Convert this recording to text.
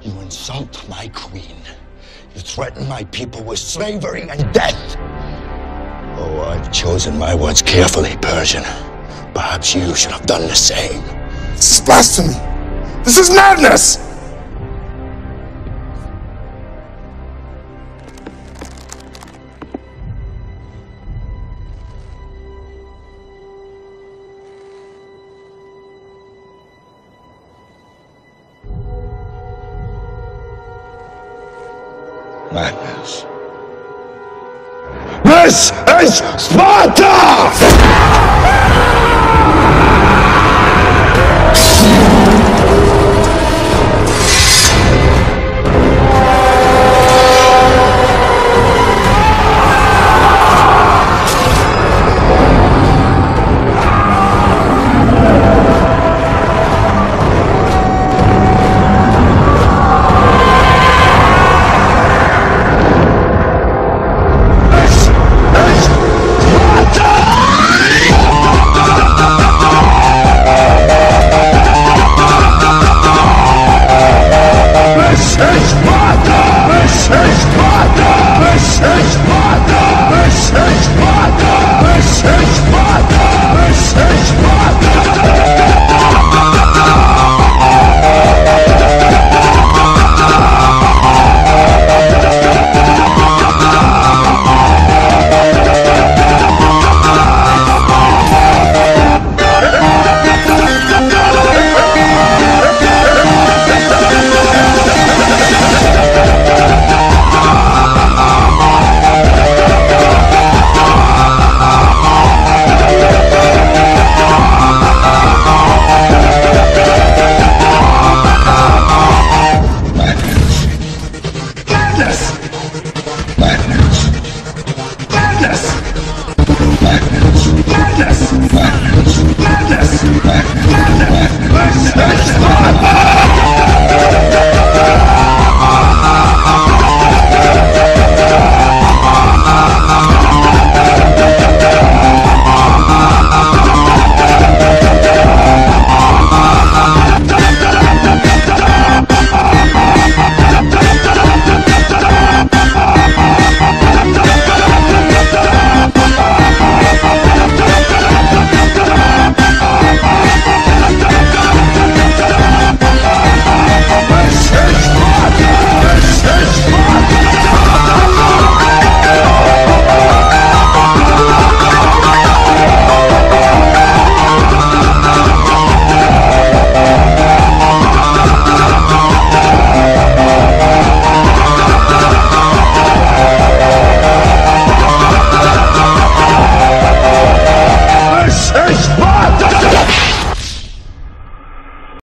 You insult my queen. You threaten my people with slavery and death. Oh, I've chosen my words carefully, Persian. Perhaps you should have done the same. This is blasphemy! This is madness! Madness. This is Sparta! This is Sparta!